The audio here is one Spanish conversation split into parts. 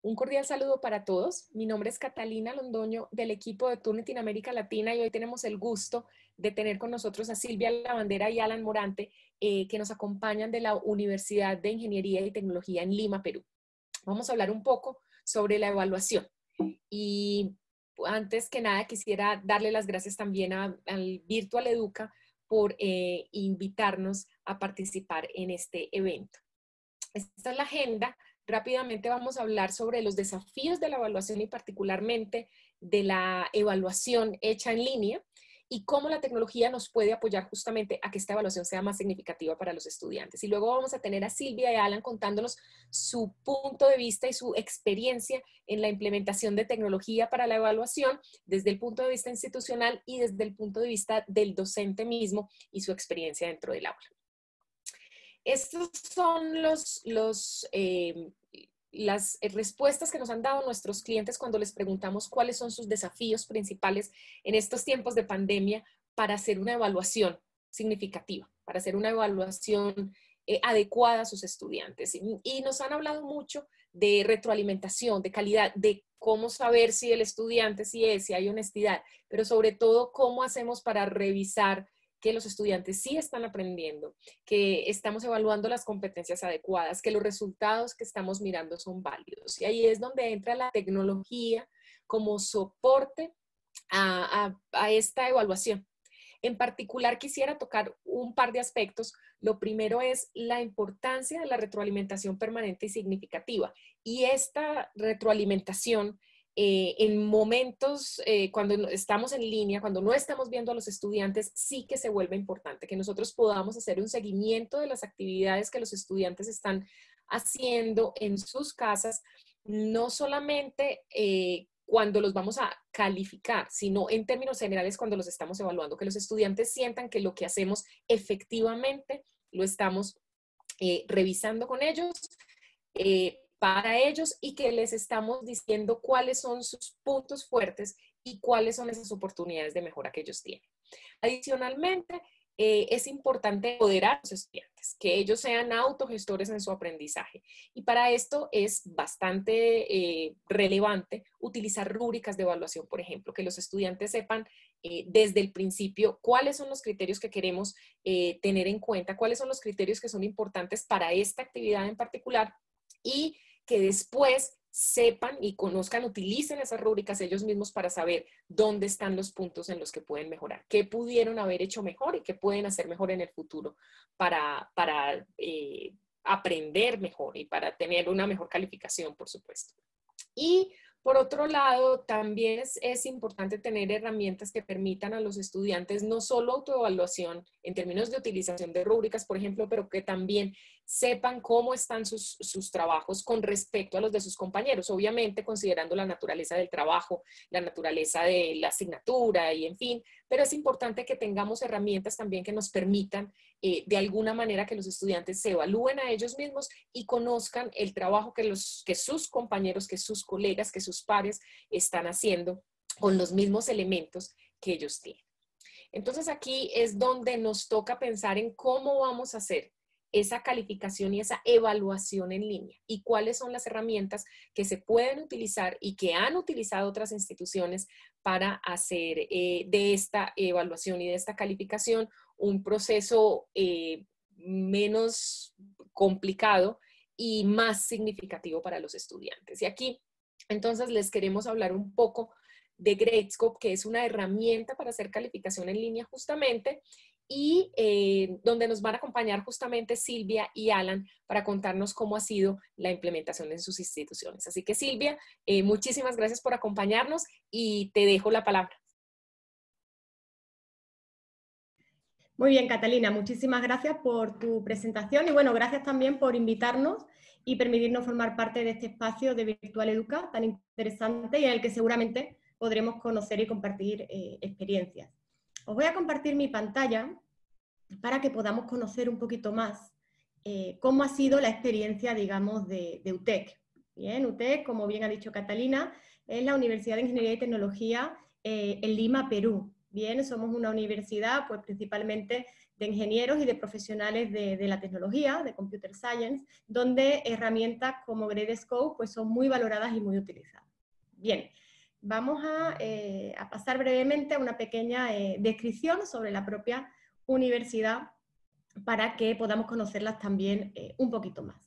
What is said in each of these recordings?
Un cordial saludo para todos. Mi nombre es Catalina Londoño del equipo de Turnitin en América Latina y hoy tenemos el gusto de tener con nosotros a Silvia Lavandera y Alan Morante que nos acompañan de la Universidad de Ingeniería y Tecnología en Lima, Perú. Vamos a hablar un poco sobre la evaluación y antes que nada quisiera darle las gracias también al Virtual Educa por invitarnos a participar en este evento. Esta es la agenda. Rápidamente vamos a hablar sobre los desafíos de la evaluación y particularmente de la evaluación hecha en línea y cómo la tecnología nos puede apoyar justamente a que esta evaluación sea más significativa para los estudiantes. Y luego vamos a tener a Silvia y Alan contándonos su punto de vista y su experiencia en la implementación de tecnología para la evaluación desde el punto de vista institucional y desde el punto de vista del docente mismo y su experiencia dentro del aula. Estos son las respuestas que nos han dado nuestros clientes cuando les preguntamos cuáles son sus desafíos principales en estos tiempos de pandemia para hacer una evaluación significativa, para hacer una evaluación adecuada a sus estudiantes. Y nos han hablado mucho de retroalimentación, de calidad, de cómo saber si el estudiante si hay honestidad, pero sobre todo cómo hacemos para revisar que los estudiantes sí están aprendiendo, que estamos evaluando las competencias adecuadas, que los resultados que estamos mirando son válidos. Y ahí es donde entra la tecnología como soporte a esta evaluación. En particular, quisiera tocar un par de aspectos. Lo primero es la importancia de la retroalimentación permanente y significativa. Y esta retroalimentación en momentos cuando estamos en línea, cuando no estamos viendo a los estudiantes, sí que se vuelve importante que nosotros podamos hacer un seguimiento de las actividades que los estudiantes están haciendo en sus casas, no solamente cuando los vamos a calificar, sino en términos generales cuando los estamos evaluando, que los estudiantes sientan que lo que hacemos efectivamente lo estamos revisando con ellos, para ellos y que les estamos diciendo cuáles son sus puntos fuertes y cuáles son esas oportunidades de mejora que ellos tienen. Adicionalmente, es importante empoderar a los estudiantes, que ellos sean autogestores en su aprendizaje. Y para esto es bastante relevante utilizar rúbricas de evaluación, por ejemplo, que los estudiantes sepan desde el principio cuáles son los criterios que queremos tener en cuenta, cuáles son los criterios que son importantes para esta actividad en particular y que después sepan y conozcan, utilicen esas rúbricas ellos mismos para saber dónde están los puntos en los que pueden mejorar, qué pudieron haber hecho mejor y qué pueden hacer mejor en el futuro para aprender mejor y para tener una mejor calificación, por supuesto. Y por otro lado, también es importante tener herramientas que permitan a los estudiantes no solo autoevaluación en términos de utilización de rúbricas, por ejemplo, pero que también sepan cómo están sus trabajos con respecto a los de sus compañeros, obviamente considerando la naturaleza del trabajo, la naturaleza de la asignatura y en fin, pero es importante que tengamos herramientas también que nos permitan de alguna manera que los estudiantes se evalúen a ellos mismos y conozcan el trabajo que sus compañeros, que sus colegas, que sus pares están haciendo con los mismos elementos que ellos tienen. Entonces aquí es donde nos toca pensar en cómo vamos a hacer esa calificación y esa evaluación en línea y cuáles son las herramientas que se pueden utilizar y que han utilizado otras instituciones para hacer de esta evaluación y de esta calificación un proceso menos complicado y más significativo para los estudiantes. Y aquí entonces les queremos hablar un poco de Gradescope, que es una herramienta para hacer calificación en línea justamente y donde nos van a acompañar justamente Silvia y Alan para contarnos cómo ha sido la implementación en sus instituciones. Así que Silvia, muchísimas gracias por acompañarnos y te dejo la palabra. Muy bien, Catalina, muchísimas gracias por tu presentación y bueno, gracias también por invitarnos y permitirnos formar parte de este espacio de Virtual Educa tan interesante y en el que seguramente podremos conocer y compartir experiencias. Os voy a compartir mi pantalla para que podamos conocer un poquito más cómo ha sido la experiencia, digamos, de UTEC. Bien, UTEC, como bien ha dicho Catalina, es la Universidad de Ingeniería y Tecnología en Lima, Perú. Bien, somos una universidad pues principalmente de ingenieros y de profesionales de la tecnología, de Computer Science, donde herramientas como Gradescope pues son muy valoradas y muy utilizadas. Bien, vamos a pasar brevemente a una pequeña descripción sobre la propia universidad para que podamos conocerlas también un poquito más.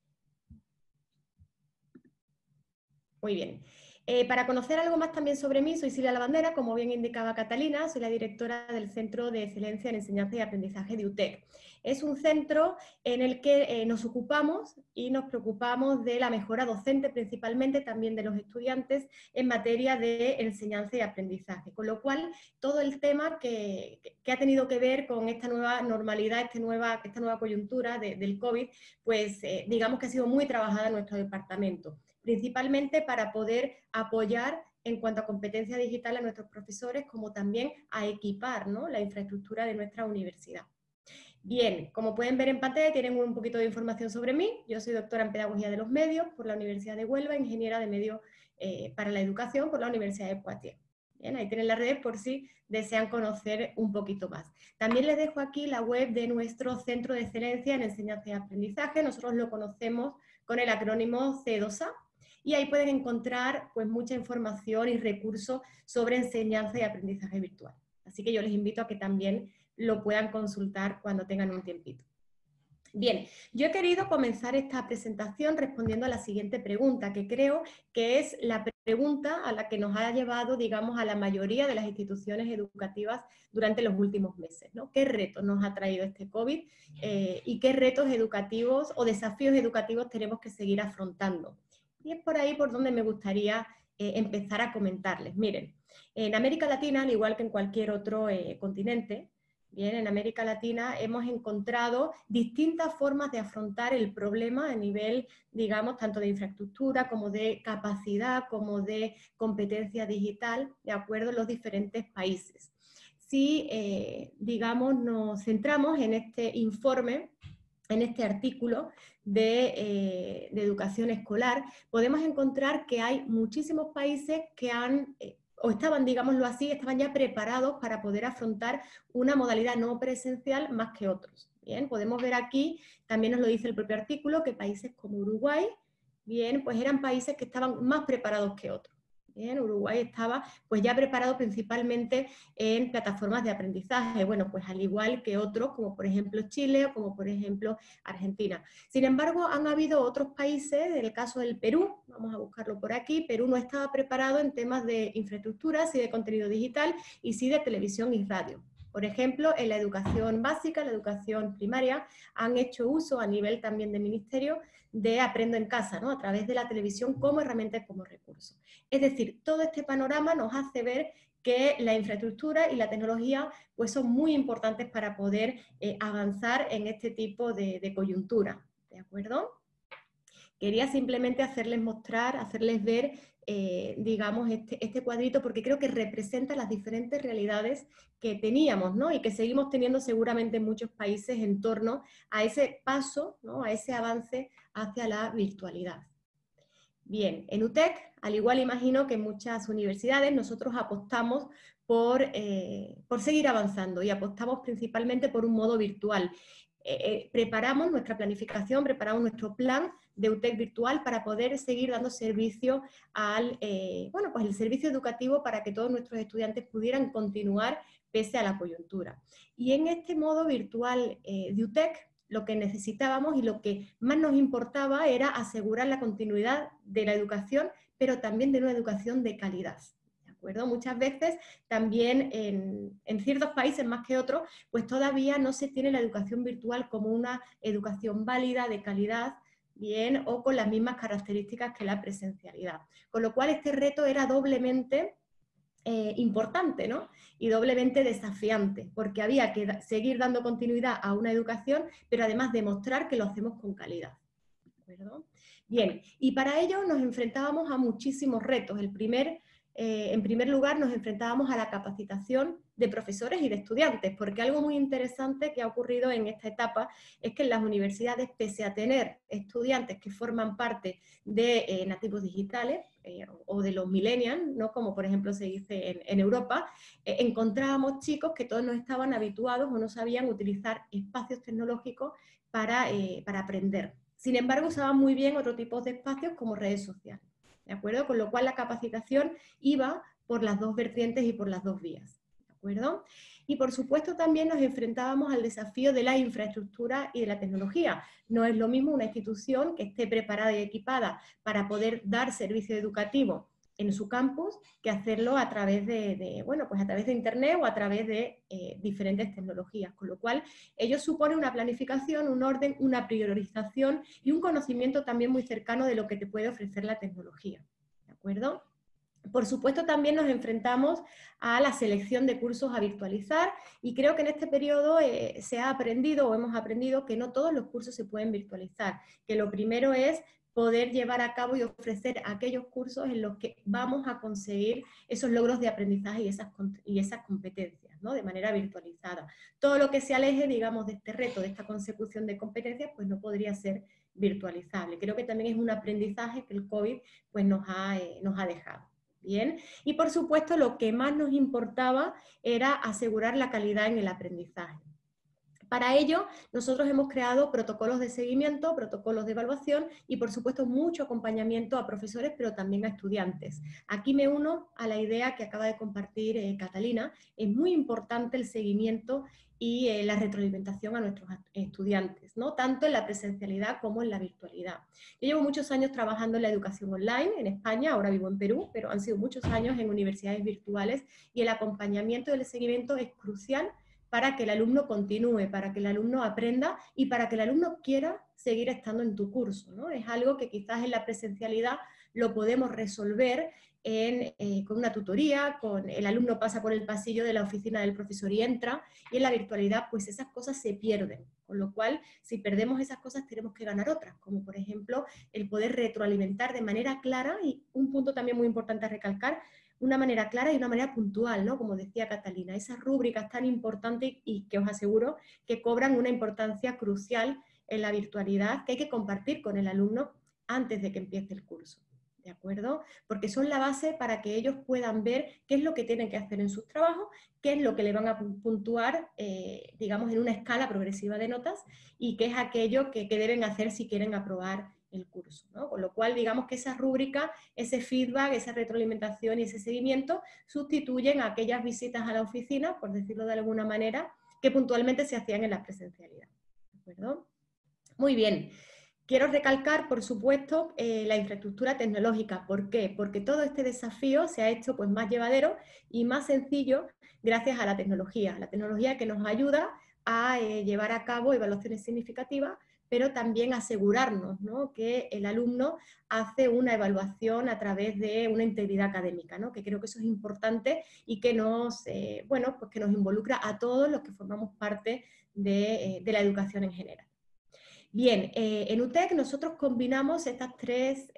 Muy bien. Para conocer algo más también sobre mí, soy Silvia Lavandera, como bien indicaba Catalina, soy la directora del Centro de Excelencia en Enseñanza y Aprendizaje de UTEC. Es un centro en el que nos ocupamos y nos preocupamos de la mejora docente, principalmente también de los estudiantes, en materia de enseñanza y aprendizaje. Con lo cual, todo el tema que ha tenido que ver con esta nueva normalidad, esta nueva coyuntura del COVID, pues digamos que ha sido muy trabajada en nuestro departamento, principalmente para poder apoyar en cuanto a competencia digital a nuestros profesores, como también a equipar, ¿no?, la infraestructura de nuestra universidad. Bien, como pueden ver en pantalla, tienen un poquito de información sobre mí. Yo soy doctora en Pedagogía de los Medios por la Universidad de Huelva, ingeniera de medios para la educación por la Universidad de Poitiers. Bien, ahí tienen las redes por si desean conocer un poquito más. También les dejo aquí la web de nuestro Centro de Excelencia en Enseñanza y Aprendizaje. Nosotros lo conocemos con el acrónimo C2A. Y ahí pueden encontrar pues mucha información y recursos sobre enseñanza y aprendizaje virtual. Así que yo les invito a que también lo puedan consultar cuando tengan un tiempito. Bien, yo he querido comenzar esta presentación respondiendo a la siguiente pregunta, que creo que es la pregunta a la que nos ha llevado, digamos, a la mayoría de las instituciones educativas durante los últimos meses, ¿no? ¿Qué retos nos ha traído este COVID y qué retos educativos o desafíos educativos tenemos que seguir afrontando? Y es por ahí por donde me gustaría empezar a comentarles. Miren, en América Latina, al igual que en cualquier otro continente, bien, en América Latina hemos encontrado distintas formas de afrontar el problema a nivel, digamos, tanto de infraestructura como de capacidad, como de competencia digital, de acuerdo en los diferentes países. Si, digamos, nos centramos en este informe, en este artículo de educación escolar, podemos encontrar que hay muchísimos países que han, o estaban, digámoslo así, estaban ya preparados para poder afrontar una modalidad no presencial más que otros. Bien, podemos ver aquí, también nos lo dice el propio artículo, que países como Uruguay, bien, pues eran países que estaban más preparados que otros. Bien, Uruguay estaba pues ya preparado principalmente en plataformas de aprendizaje, bueno, pues al igual que otros, como por ejemplo Chile o como por ejemplo Argentina. Sin embargo, han habido otros países, en el caso del Perú, vamos a buscarlo por aquí, Perú no estaba preparado en temas de infraestructura, sí de contenido digital y sí de televisión y radio. Por ejemplo, en la educación básica, la educación primaria, han hecho uso a nivel también de ministerio de Aprendo en Casa, ¿no?, a través de la televisión como herramienta y como recurso. Es decir, todo este panorama nos hace ver que la infraestructura y la tecnología pues, son muy importantes para poder avanzar en este tipo de coyuntura. ¿De acuerdo? Quería simplemente hacerles mostrar, hacerles ver, digamos, este cuadrito, porque creo que representa las diferentes realidades que teníamos, ¿no?, y que seguimos teniendo seguramente en muchos países en torno a ese paso, ¿no?, a ese avance hacia la virtualidad. Bien, en UTEC, al igual imagino que en muchas universidades, nosotros apostamos por seguir avanzando y apostamos principalmente por un modo virtual. Preparamos nuestra planificación, preparamos nuestro plan de UTEC virtual para poder seguir dando servicio al, bueno, pues el servicio educativo para que todos nuestros estudiantes pudieran continuar pese a la coyuntura. Y en este modo virtual de UTEC, lo que necesitábamos y lo que más nos importaba era asegurar la continuidad de la educación, pero también de una educación de calidad. ¿De acuerdo? Muchas veces también en ciertos países más que otros, pues todavía no se tiene la educación virtual como una educación válida, de calidad, bien, o con las mismas características que la presencialidad. Con lo cual este reto era doblemente importante, ¿no?, y doblemente desafiante, porque había que seguir dando continuidad a una educación, pero además demostrar que lo hacemos con calidad. ¿De acuerdo? Bien, y para ello nos enfrentábamos a muchísimos retos. El primer en primer lugar nos enfrentábamos a la capacitación de profesores y de estudiantes, porque algo muy interesante que ha ocurrido en esta etapa es que en las universidades, pese a tener estudiantes que forman parte de nativos digitales o de los millennials, ¿no? Como por ejemplo se dice en Europa, encontrábamos chicos que todos no estaban habituados o no sabían utilizar espacios tecnológicos para aprender. Sin embargo, usaban muy bien otro tipo de espacios como redes sociales. ¿De acuerdo? Con lo cual la capacitación iba por las dos vertientes y por las dos vías. ¿De acuerdo? Y por supuesto también nos enfrentábamos al desafío de la infraestructura y de la tecnología. No es lo mismo una institución que esté preparada y equipada para poder dar servicio educativo en su campus que hacerlo a través bueno, pues a través de internet o a través de diferentes tecnologías, con lo cual ello supone una planificación, un orden, una priorización y un conocimiento también muy cercano de lo que te puede ofrecer la tecnología, ¿de acuerdo? Por supuesto, también nos enfrentamos a la selección de cursos a virtualizar y creo que en este periodo se ha aprendido o hemos aprendido que no todos los cursos se pueden virtualizar, que lo primero es poder llevar a cabo y ofrecer aquellos cursos en los que vamos a conseguir esos logros de aprendizaje y esas competencias, ¿no? De manera virtualizada. Todo lo que se aleje, digamos, de este reto, de esta consecución de competencias, pues no podría ser virtualizable. Creo que también es un aprendizaje que el COVID pues, nos ha dejado. Bien, y por supuesto lo que más nos importaba era asegurar la calidad en el aprendizaje. Para ello, nosotros hemos creado protocolos de seguimiento, protocolos de evaluación y, por supuesto, mucho acompañamiento a profesores, pero también a estudiantes. Aquí me uno a la idea que acaba de compartir Catalina. Es muy importante el seguimiento y la retroalimentación a nuestros estudiantes, ¿no? Tanto en la presencialidad como en la virtualidad. Yo llevo muchos años trabajando en la educación online en España, ahora vivo en Perú, pero han sido muchos años en universidades virtuales y el acompañamiento y el seguimiento es crucial para que el alumno continúe, para que el alumno aprenda y para que el alumno quiera seguir estando en tu curso, ¿no? Es algo que quizás en la presencialidad lo podemos resolver con una tutoría, con el alumno pasa por el pasillo de la oficina del profesor y entra, y en la virtualidad pues esas cosas se pierden, con lo cual si perdemos esas cosas tenemos que ganar otras, como por ejemplo el poder retroalimentar de manera clara, y un punto también muy importante a recalcar, una manera clara y una manera puntual, ¿no? Como decía Catalina, esas rúbricas tan importantes y que os aseguro que cobran una importancia crucial en la virtualidad que hay que compartir con el alumno antes de que empiece el curso, ¿de acuerdo? Porque son la base para que ellos puedan ver qué es lo que tienen que hacer en sus trabajos, qué es lo que le van a puntuar, digamos, en una escala progresiva de notas y qué es aquello que deben hacer si quieren aprobar el curso, ¿no? Con lo cual, digamos que esa rúbrica, ese feedback, esa retroalimentación y ese seguimiento sustituyen a aquellas visitas a la oficina, por decirlo de alguna manera, que puntualmente se hacían en la presencialidad. ¿De acuerdo? Muy bien. Quiero recalcar, por supuesto, la infraestructura tecnológica. ¿Por qué? Porque todo este desafío se ha hecho pues, más llevadero y más sencillo gracias a la tecnología que nos ayuda a llevar a cabo evaluaciones significativas, pero también asegurarnos, ¿no? Que el alumno hace una evaluación a través de una integridad académica, ¿no? Que creo que eso es importante y que bueno, pues que nos involucra a todos los que formamos parte de la educación en general. Bien, en UTEC nosotros combinamos estas tres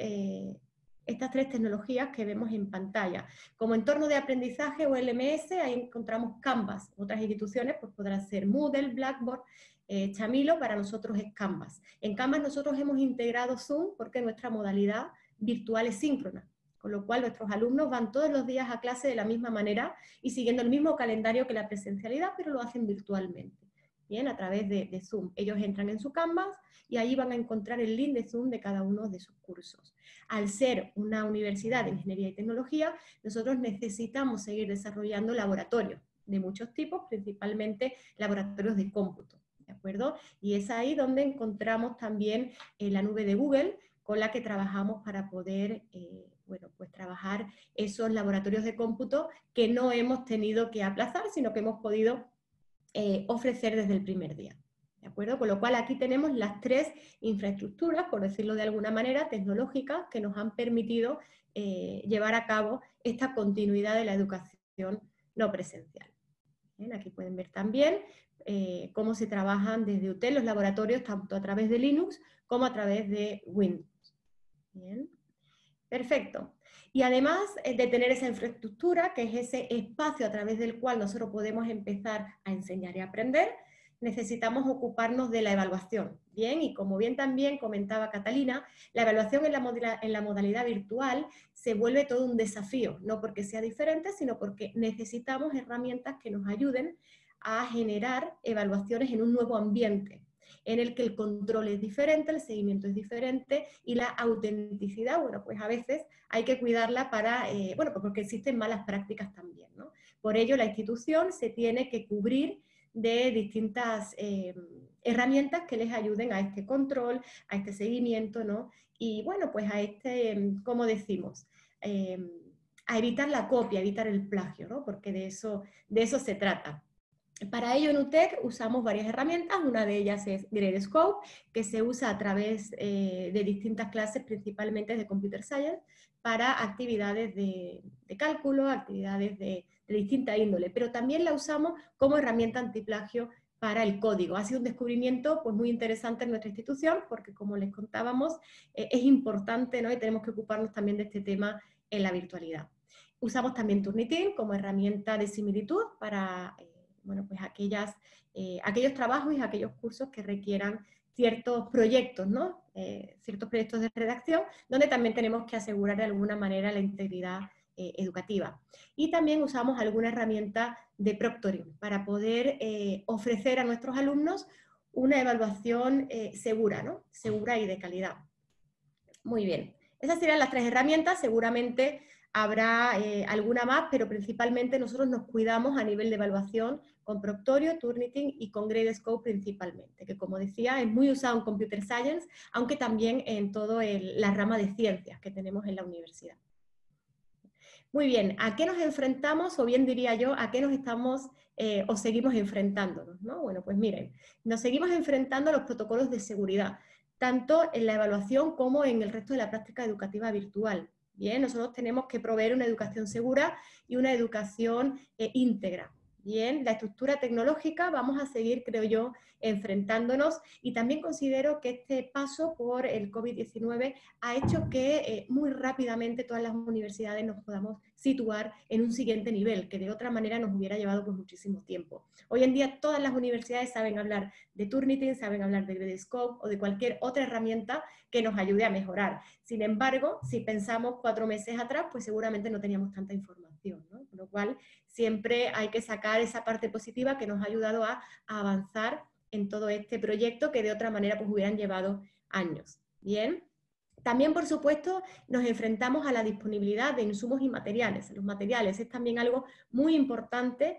tecnologías que vemos en pantalla. Como entorno de aprendizaje o LMS, ahí encontramos Canvas. Otras instituciones pues, podrán ser Moodle, Blackboard, Chamilo, para nosotros es Canvas. En Canvas nosotros hemos integrado Zoom porque nuestra modalidad virtual es síncrona, con lo cual nuestros alumnos van todos los días a clase de la misma manera y siguiendo el mismo calendario que la presencialidad, pero lo hacen virtualmente. Bien, a través de Zoom. Ellos entran en su Canvas y ahí van a encontrar el link de Zoom de cada uno de sus cursos. Al ser una universidad de ingeniería y tecnología, nosotros necesitamos seguir desarrollando laboratorios de muchos tipos, principalmente laboratorios de cómputo, ¿de acuerdo? Y es ahí donde encontramos también la nube de Google, con la que trabajamos para poder bueno, pues trabajar esos laboratorios de cómputo que no hemos tenido que aplazar, sino que hemos podido ofrecer desde el primer día. ¿De acuerdo? Con lo cual aquí tenemos las tres infraestructuras, por decirlo de alguna manera, tecnológicas que nos han permitido llevar a cabo esta continuidad de la educación no presencial. Bien, aquí pueden ver también cómo se trabajan desde UTEC los laboratorios, tanto a través de Linux como a través de Windows. Bien. Perfecto. Y además de tener esa infraestructura, que es ese espacio a través del cual nosotros podemos empezar a enseñar y aprender, necesitamos ocuparnos de la evaluación. Bien, y como bien también comentaba Catalina, la evaluación en la modalidad virtual se vuelve todo un desafío, no porque sea diferente, sino porque necesitamos herramientas que nos ayuden a generar evaluaciones en un nuevo ambiente, en el que el control es diferente, el seguimiento es diferente y la autenticidad, bueno, pues a veces hay que cuidarla para, bueno, pues porque existen malas prácticas también, ¿no? Por ello, la institución se tiene que cubrir de distintas herramientas que les ayuden a este control, a este seguimiento, ¿no? Y bueno, pues a este, ¿cómo decimos? A evitar la copia, evitar el plagio, ¿no? Porque de eso se trata. Para ello en UTEC usamos varias herramientas, una de ellas es Gradescope, que se usa a través de distintas clases, principalmente de Computer Science, para actividades de cálculo, actividades de distinta índole, pero también la usamos como herramienta antiplagio para el código. Ha sido un descubrimiento pues, muy interesante en nuestra institución, porque como les contábamos, es importante, ¿no? Y tenemos que ocuparnos también de este tema en la virtualidad. Usamos también Turnitin como herramienta de similitud para bueno, pues aquellos trabajos y aquellos cursos que requieran ciertos proyectos, ¿no? Ciertos proyectos de redacción, donde también tenemos que asegurar de alguna manera la integridad educativa. Y también usamos alguna herramienta de proctoring para poder ofrecer a nuestros alumnos una evaluación segura, ¿no? Segura y de calidad. Muy bien. Esas serían las 3 herramientas, seguramente habrá alguna más, pero principalmente nosotros nos cuidamos a nivel de evaluación con Proctorio, Turnitin y con Gradescope principalmente, que como decía es muy usado en Computer Science, aunque también en toda la rama de ciencias que tenemos en la universidad. Muy bien, ¿a qué nos enfrentamos? O bien diría yo, ¿a qué nos estamos o seguimos enfrentándonos, ¿no? Bueno, pues miren, nos seguimos enfrentando a los protocolos de seguridad, tanto en la evaluación como en el resto de la práctica educativa virtual. Bien, nosotros tenemos que proveer una educación segura y una educación íntegra. Bien, la estructura tecnológica vamos a seguir, creo yo, enfrentándonos, y también considero que este paso por el COVID-19 ha hecho que muy rápidamente todas las universidades nos podamos situar en un siguiente nivel, que de otra manera nos hubiera llevado pues, muchísimo tiempo. Hoy en día todas las universidades saben hablar de Turnitin, saben hablar de Gradescope o de cualquier otra herramienta que nos ayude a mejorar. Sin embargo, si pensamos 4 meses atrás, pues seguramente no teníamos tanta información, ¿no? Con lo cual, siempre hay que sacar esa parte positiva que nos ha ayudado a avanzar en todo este proyecto que de otra manera pues hubieran llevado años. Bien. También, por supuesto, nos enfrentamos a la disponibilidad de insumos y materiales. Los materiales es también algo muy importante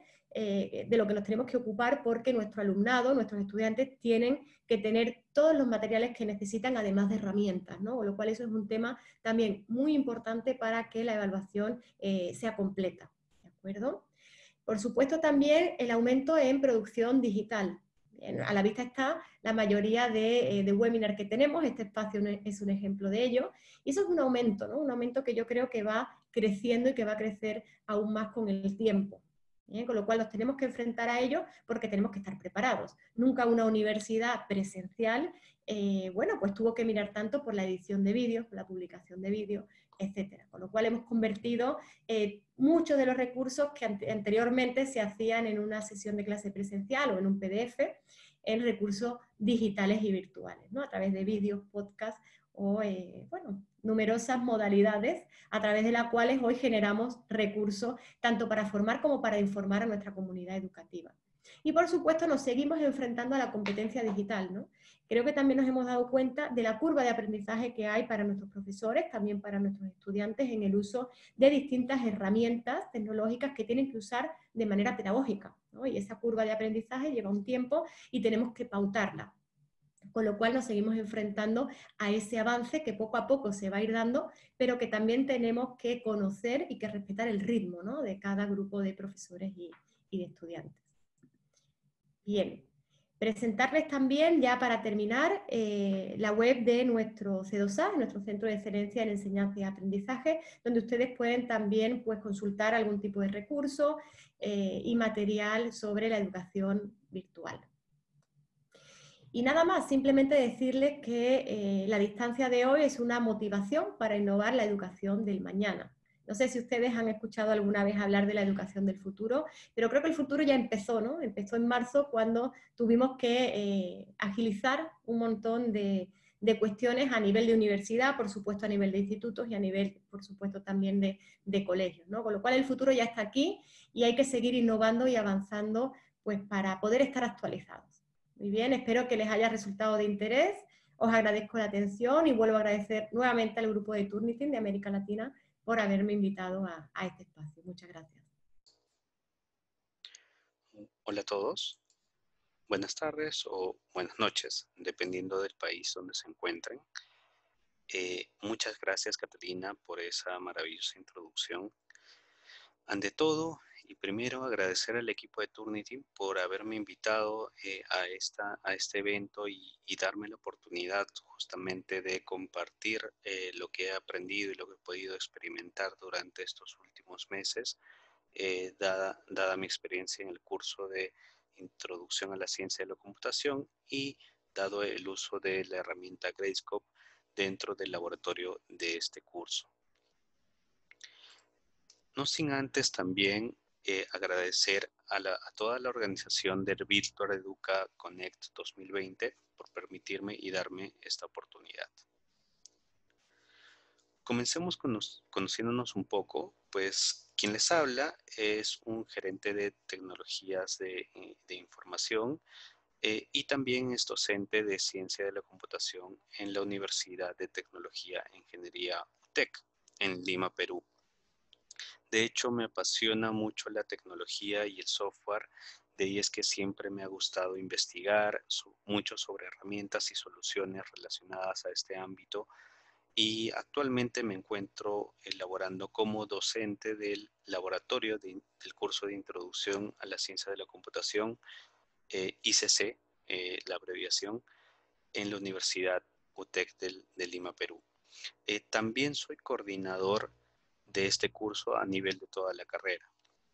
de lo que nos tenemos que ocupar, porque nuestro alumnado, nuestros estudiantes tienen que tener todos los materiales que necesitan, además de herramientas, ¿no? Con lo cual eso es un tema también muy importante para que la evaluación sea completa, ¿de acuerdo? Por supuesto también el aumento en producción digital. A la vista está la mayoría de webinars que tenemos, este espacio es un ejemplo de ello, y eso es un aumento, ¿no? Un aumento que yo creo que va creciendo y que va a crecer aún más con el tiempo. Con lo cual nos tenemos que enfrentar a ello porque tenemos que estar preparados. Nunca una universidad presencial, bueno, pues tuvo que mirar tanto por la edición de vídeos, por la publicación de vídeos, etcétera. Con lo cual hemos convertido muchos de los recursos que anteriormente se hacían en una sesión de clase presencial o en un PDF, en recursos digitales y virtuales, ¿no? A través de vídeos, podcasts o, bueno, numerosas modalidades a través de las cuales hoy generamos recursos tanto para formar como para informar a nuestra comunidad educativa. Y por supuesto nos seguimos enfrentando a la competencia digital, ¿no? Creo que también nos hemos dado cuenta de la curva de aprendizaje que hay para nuestros profesores, también para nuestros estudiantes, en el uso de distintas herramientas tecnológicas que tienen que usar de manera pedagógica, ¿no? Y esa curva de aprendizaje lleva un tiempo y tenemos que pautarla. Con lo cual nos seguimos enfrentando a ese avance que poco a poco se va a ir dando, pero que también tenemos que conocer y que respetar el ritmo, ¿no? De cada grupo de profesores y de estudiantes. Bien, presentarles también, ya para terminar, la web de nuestro C2A, nuestro Centro de Excelencia en Enseñanza y Aprendizaje, donde ustedes pueden también pues, consultar algún tipo de recurso y material sobre la educación virtual. Y nada más, simplemente decirles que la distancia de hoy es una motivación para innovar la educación del mañana. No sé si ustedes han escuchado alguna vez hablar de la educación del futuro, pero creo que el futuro ya empezó, ¿no? Empezó en marzo cuando tuvimos que agilizar un montón de cuestiones a nivel de universidad, por supuesto a nivel de institutos y a nivel, por supuesto, también de colegios, ¿no? Con lo cual el futuro ya está aquí y hay que seguir innovando y avanzando pues, para poder estar actualizados. Muy bien, espero que les haya resultado de interés. Os agradezco la atención y vuelvo a agradecer nuevamente al grupo de Turnitin de América Latina por haberme invitado a este espacio. Muchas gracias. Hola a todos, buenas tardes o buenas noches, dependiendo del país donde se encuentren. Muchas gracias, Catalina, por esa maravillosa introducción. Ante todo, y primero agradecer al equipo de Turnitin por haberme invitado a este evento y darme la oportunidad justamente de compartir lo que he aprendido y lo que he podido experimentar durante estos últimos meses, dada mi experiencia en el curso de Introducción a la Ciencia de la Computación y dado el uso de la herramienta Gradescope dentro del laboratorio de este curso. No sin antes también agradecer a toda la organización del Virtual Educa Connect 2020 por permitirme y darme esta oportunidad. Comencemos conociéndonos un poco, pues quien les habla es un gerente de tecnologías de información y también es docente de ciencia de la computación en la Universidad de Tecnología e Ingeniería UTEC en Lima, Perú. De hecho, me apasiona mucho la tecnología y el software, de ahí es que siempre me ha gustado investigar mucho sobre herramientas y soluciones relacionadas a este ámbito y actualmente me encuentro elaborando como docente del laboratorio del curso de Introducción a la Ciencia de la Computación, ICC, la abreviación, en la Universidad UTEC de Lima, Perú. También soy coordinador de este curso a nivel de toda la carrera.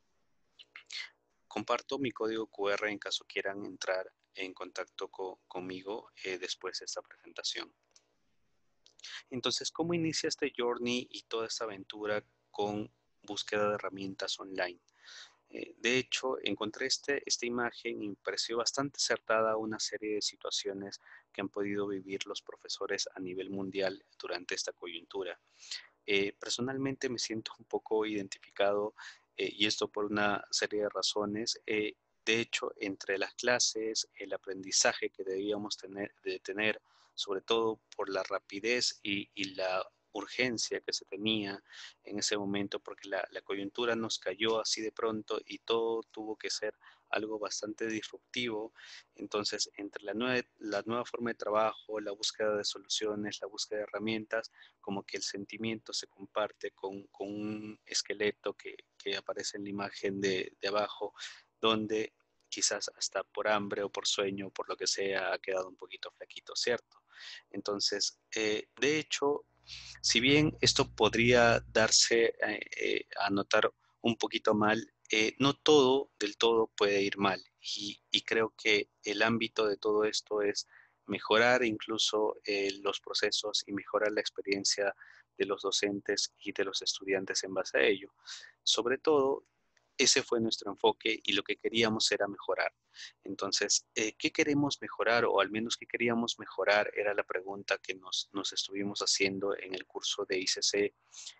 Comparto mi código QR en caso quieran entrar en contacto conmigo después de esta presentación. Entonces, ¿cómo inicia este journey y toda esta aventura con búsqueda de herramientas online? De hecho, encontré esta imagen y me pareció bastante acertada una serie de situaciones que han podido vivir los profesores a nivel mundial durante esta coyuntura. Personalmente me siento un poco identificado y esto por una serie de razones. De hecho, entre las clases, el aprendizaje que debíamos tener, sobre todo por la rapidez y la urgencia que se tenía en ese momento, porque la coyuntura nos cayó así de pronto y todo tuvo que ser algo bastante disruptivo. Entonces, entre la nueva forma de trabajo, la búsqueda de soluciones, la búsqueda de herramientas, como que el sentimiento se comparte con un esqueleto que aparece en la imagen de abajo, donde quizás hasta por hambre o por sueño o por lo que sea ha quedado un poquito flaquito, ¿cierto? Entonces, de hecho, si bien esto podría darse a notar un poquito mal, no todo del todo puede ir mal y creo que el ámbito de todo esto es mejorar incluso los procesos y mejorar la experiencia de los docentes y de los estudiantes en base a ello. Sobre todo, ese fue nuestro enfoque y lo que queríamos era mejorar. Entonces, ¿qué queremos mejorar o al menos qué queríamos mejorar? Era la pregunta que nos estuvimos haciendo en el curso de ICC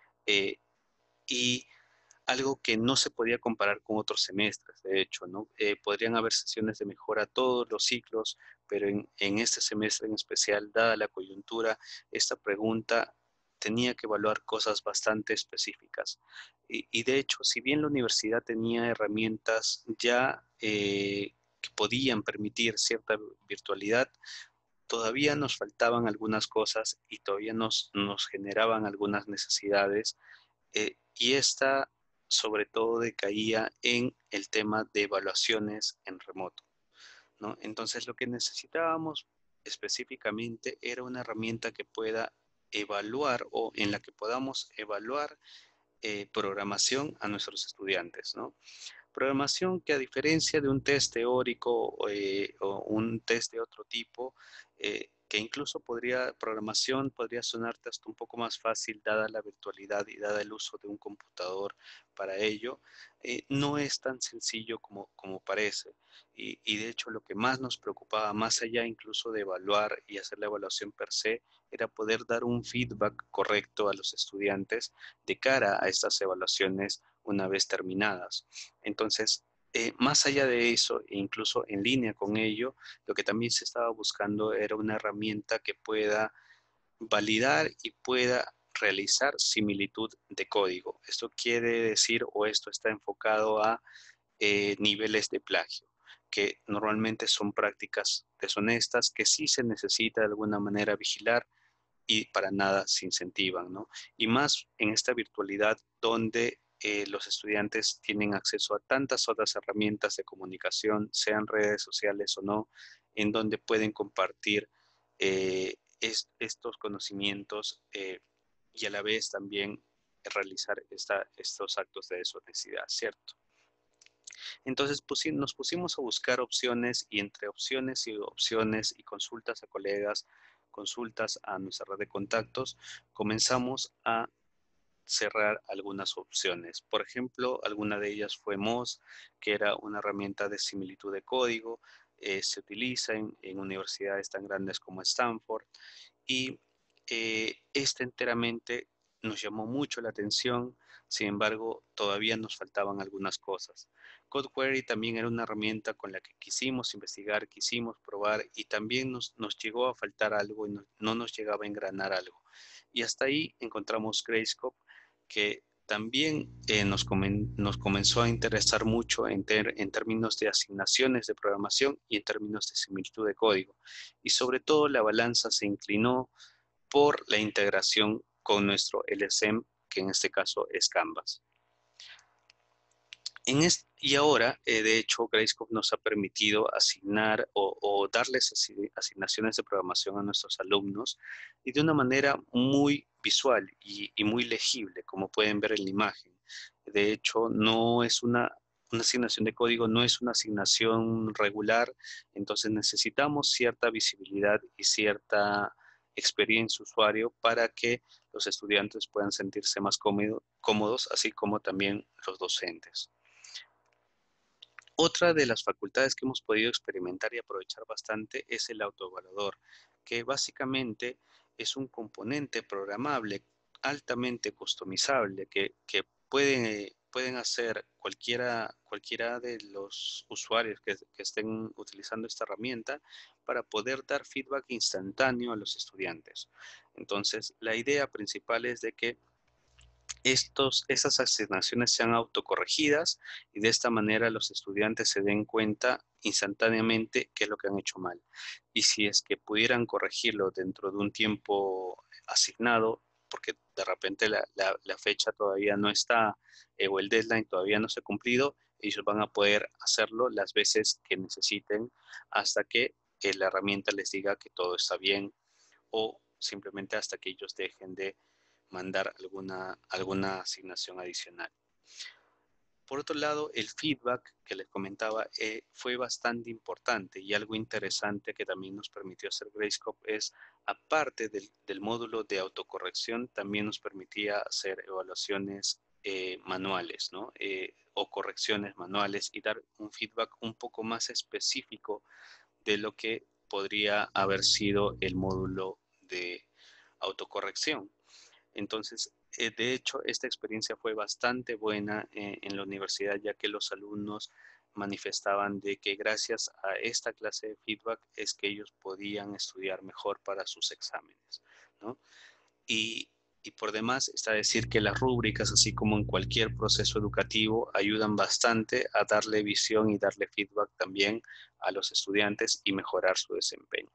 y algo que no se podía comparar con otros semestres, de hecho, ¿no? Podrían haber sesiones de mejora todos los ciclos, pero en este semestre en especial, dada la coyuntura, esta pregunta tenía que evaluar cosas bastante específicas. Y de hecho, si bien la universidad tenía herramientas ya que podían permitir cierta virtualidad, todavía nos faltaban algunas cosas y todavía nos generaban algunas necesidades y esta sobre todo decaía en el tema de evaluaciones en remoto, ¿no? Entonces lo que necesitábamos específicamente era una herramienta que pueda evaluar o en la que podamos evaluar programación a nuestros estudiantes, ¿no? Programación que, a diferencia de un test teórico o un test de otro tipo, que incluso programación podría sonarte hasta un poco más fácil dada la virtualidad y dada el uso de un computador para ello, no es tan sencillo como parece. Y de hecho lo que más nos preocupaba, más allá incluso de evaluar y hacer la evaluación per se, era poder dar un feedback correcto a los estudiantes de cara a estas evaluaciones una vez terminadas. Entonces, más allá de eso, e incluso en línea con ello, lo que también se estaba buscando era una herramienta que pueda validar y pueda realizar similitud de código. Esto quiere decir, o esto está enfocado a niveles de plagio, que normalmente son prácticas deshonestas que sí se necesita de alguna manera vigilar y para nada se incentivan, ¿no? Y más en esta virtualidad donde los estudiantes tienen acceso a tantas otras herramientas de comunicación, sean redes sociales o no, en donde pueden compartir estos conocimientos y a la vez también realizar estos actos de deshonestidad, ¿cierto? Entonces nos pusimos a buscar opciones y entre opciones y consultas a colegas, consultas a nuestra red de contactos, comenzamos a cerrar algunas opciones. Por ejemplo, alguna de ellas fue Moz, que era una herramienta de similitud de código, se utiliza en universidades tan grandes como Stanford y este enteramente nos llamó mucho la atención, sin embargo, todavía nos faltaban algunas cosas. CodeQuery también era una herramienta con la que quisimos investigar, quisimos probar y también nos llegó a faltar algo y no nos llegaba a engranar algo. Y hasta ahí encontramos Gradescope, que también nos comenzó a interesar mucho en términos de asignaciones de programación y en términos de similitud de código. Y sobre todo la balanza se inclinó por la integración con nuestro LSM, que en este caso es Canvas. Y ahora, de hecho, Gradescope nos ha permitido asignar o darles asignaciones de programación a nuestros alumnos y de una manera muy visual y muy legible, como pueden ver en la imagen. De hecho, no es una asignación de código, no es una asignación regular, entonces necesitamos cierta visibilidad y cierta experiencia usuario para que los estudiantes puedan sentirse más cómodos, así como también los docentes. Otra de las facultades que hemos podido experimentar y aprovechar bastante es el autoevaluador, que básicamente es un componente programable altamente customizable que pueden hacer cualquiera de los usuarios que estén utilizando esta herramienta para poder dar feedback instantáneo a los estudiantes. Entonces, la idea principal es de que esas asignaciones sean autocorregidas y de esta manera los estudiantes se den cuenta instantáneamente qué es lo que han hecho mal. Y si es que pudieran corregirlo dentro de un tiempo asignado, porque de repente la fecha todavía no está o el deadline todavía no se ha cumplido, ellos van a poder hacerlo las veces que necesiten hasta que la herramienta les diga que todo está bien o simplemente hasta que ellos dejen de mandar alguna asignación adicional. Por otro lado, el feedback que les comentaba fue bastante importante y algo interesante que también nos permitió hacer Gradescope es, aparte del módulo de autocorrección, también nos permitía hacer evaluaciones manuales, ¿no? O correcciones manuales y dar un feedback un poco más específico de lo que podría haber sido el módulo de autocorrección. Entonces, de hecho, esta experiencia fue bastante buena en la universidad, ya que los alumnos manifestaban de que gracias a esta clase de feedback es que ellos podían estudiar mejor para sus exámenes, ¿no? Y por demás está decir que las rúbricas, así como en cualquier proceso educativo, ayudan bastante a darle visión y darle feedback también a los estudiantes y mejorar su desempeño.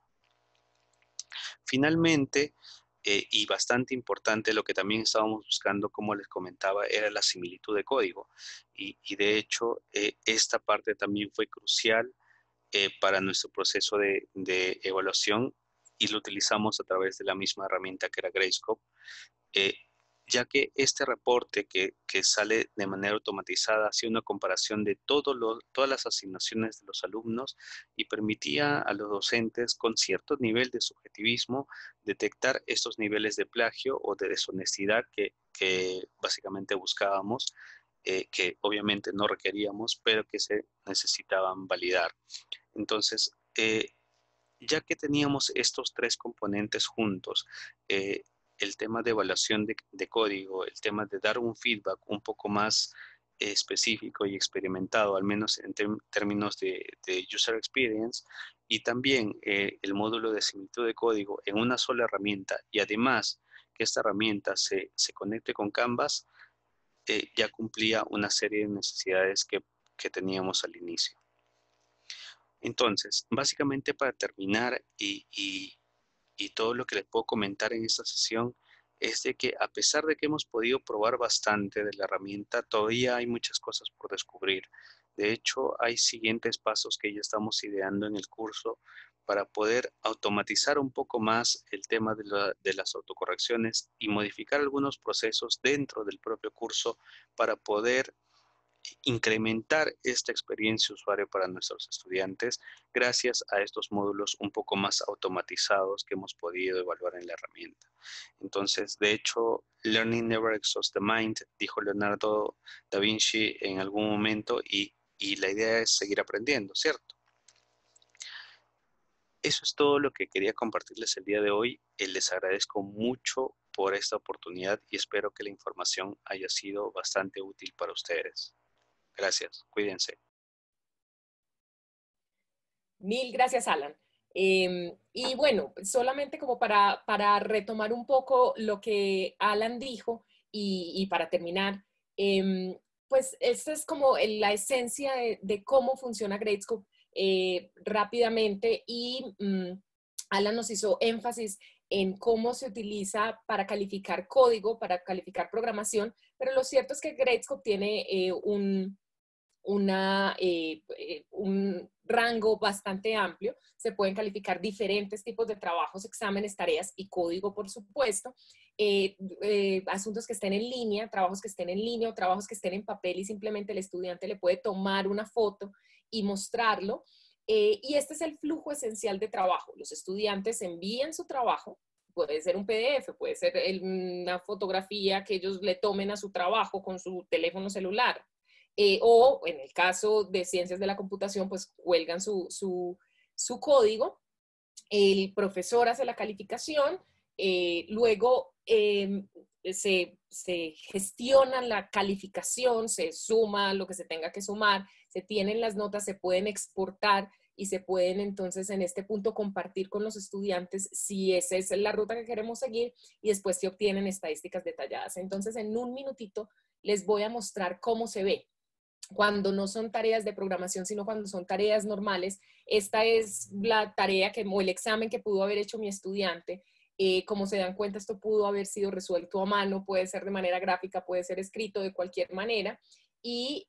Finalmente, y bastante importante, lo que también estábamos buscando, como les comentaba, era la similitud de código. Y de hecho, esta parte también fue crucial para nuestro proceso de evaluación y lo utilizamos a través de la misma herramienta que era Gradescope. ya que este reporte que sale de manera automatizada hacía una comparación de todas las asignaciones de los alumnos y permitía a los docentes con cierto nivel de subjetivismo detectar estos niveles de plagio o de deshonestidad que básicamente buscábamos, que obviamente no requeríamos, pero que se necesitaban validar. Entonces, ya que teníamos estos tres componentes juntos, el tema de evaluación de código, el tema de dar un feedback un poco más específico y experimentado, al menos en términos de user experience, y también el módulo de similitud de código en una sola herramienta, y además que esta herramienta se conecte con Canvas, ya cumplía una serie de necesidades que teníamos al inicio. Entonces, básicamente para terminar y todo lo que les puedo comentar en esta sesión es de que a pesar de que hemos podido probar bastante de la herramienta, todavía hay muchas cosas por descubrir. De hecho, hay siguientes pasos que ya estamos ideando en el curso para poder automatizar un poco más el tema de las autocorrecciones y modificar algunos procesos dentro del propio curso para poder incrementar esta experiencia de usuario para nuestros estudiantes gracias a estos módulos un poco más automatizados que hemos podido evaluar en la herramienta. Entonces, de hecho, Learning never exhausts the mind, dijo Leonardo da Vinci en algún momento, y la idea es seguir aprendiendo, ¿cierto? Eso es todo lo que quería compartirles el día de hoy. Les agradezco mucho por esta oportunidad y espero que la información haya sido bastante útil para ustedes. Gracias, cuídense. Mil gracias, Alan. Y bueno, solamente como para retomar un poco lo que Alan dijo y para terminar, pues esta es como la esencia de cómo funciona Gradescope rápidamente y Alan nos hizo énfasis en cómo se utiliza para calificar código, para calificar programación, pero lo cierto es que Gradescope tiene un rango bastante amplio. Se pueden calificar diferentes tipos de trabajos, exámenes, tareas y código, por supuesto. Asuntos que estén en línea, trabajos que estén en línea o trabajos que estén en papel y simplemente el estudiante le puede tomar una foto y mostrarlo. Y este es el flujo esencial de trabajo. Los estudiantes envían su trabajo, puede ser un PDF, puede ser una fotografía que ellos le tomen a su trabajo con su teléfono celular. O en el caso de ciencias de la computación, pues cuelgan su código, el profesor hace la calificación, luego se gestiona la calificación, se suma lo que se tenga que sumar, se tienen las notas, se pueden exportar y se pueden entonces en este punto compartir con los estudiantes si esa es la ruta que queremos seguir y después se obtienen estadísticas detalladas. Entonces en un minutito les voy a mostrar cómo se ve cuando no son tareas de programación, sino cuando son tareas normales. Esta es la tarea o el examen que pudo haber hecho mi estudiante. Como se dan cuenta, esto pudo haber sido resuelto a mano, puede ser de manera gráfica, puede ser escrito de cualquier manera. Y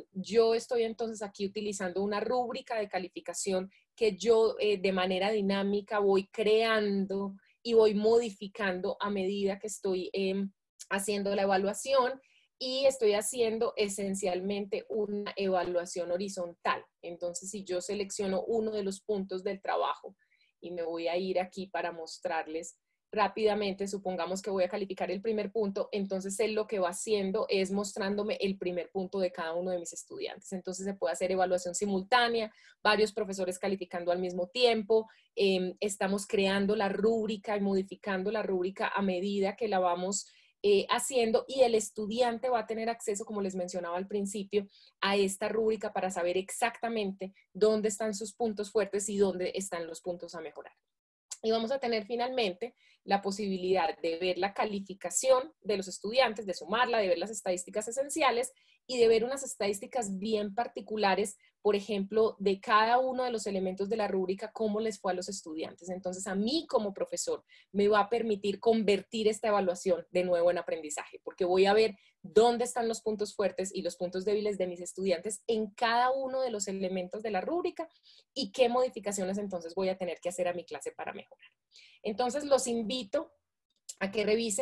yo estoy entonces aquí utilizando una rúbrica de calificación que yo de manera dinámica voy creando y voy modificando a medida que estoy haciendo la evaluación. Y estoy haciendo esencialmente una evaluación horizontal. Entonces, si yo selecciono uno de los puntos del trabajo y me voy a ir aquí para mostrarles rápidamente, supongamos que voy a calificar el primer punto, entonces él lo que va haciendo es mostrándome el primer punto de cada uno de mis estudiantes. Entonces se puede hacer evaluación simultánea, varios profesores calificando al mismo tiempo, estamos creando la rúbrica y modificando la rúbrica a medida que la vamos haciendo, y el estudiante va a tener acceso, como les mencionaba al principio, a esta rúbrica para saber exactamente dónde están sus puntos fuertes y dónde están los puntos a mejorar. Y vamos a tener finalmente la posibilidad de ver la calificación de los estudiantes, de sumarla, de ver las estadísticas esenciales y de ver unas estadísticas bien particulares, por ejemplo, de cada uno de los elementos de la rúbrica, cómo les fue a los estudiantes. Entonces, a mí como profesor me va a permitir convertir esta evaluación de nuevo en aprendizaje, porque voy a ver dónde están los puntos fuertes y los puntos débiles de mis estudiantes en cada uno de los elementos de la rúbrica y qué modificaciones entonces voy a tener que hacer a mi clase para mejorar. Entonces, los invito a que revisen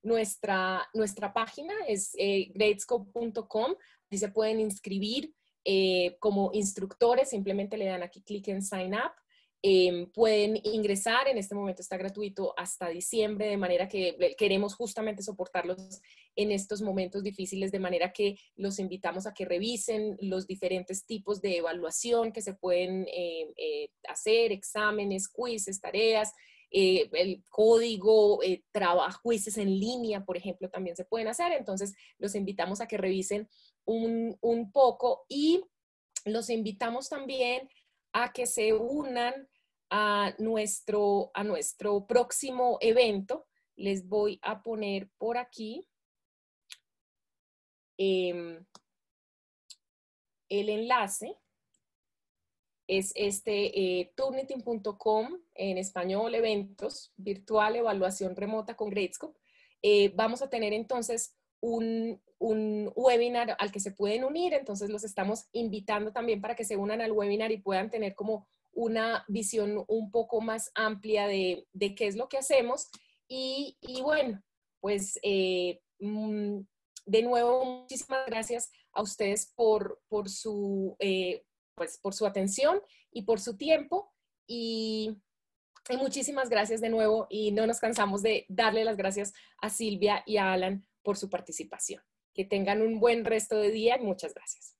nuestra página, es gradescope.com, y se pueden inscribir como instructores, simplemente le dan aquí clic en Sign Up. Pueden ingresar, en este momento está gratuito hasta diciembre, de manera que queremos justamente soportarlos en estos momentos difíciles, de manera que los invitamos a que revisen los diferentes tipos de evaluación que se pueden hacer, exámenes, quizzes, tareas, el código, trabajo, quizzes en línea, por ejemplo, también se pueden hacer. Entonces, los invitamos a que revisen un poco, y los invitamos también a que se unan a nuestro próximo evento. Les voy a poner por aquí el enlace. Es turnitin.com, en español, eventos, virtual, evaluación remota con Gradescope. Vamos a tener entonces un webinar al que se pueden unir, entonces los estamos invitando también para que se unan al webinar y puedan tener como una visión un poco más amplia de qué es lo que hacemos. Y bueno, pues de nuevo, muchísimas gracias a ustedes por su atención y por su tiempo, y muchísimas gracias de nuevo, y no nos cansamos de darle las gracias a Silvia y a Alan por su participación. Que tengan un buen resto de día y muchas gracias.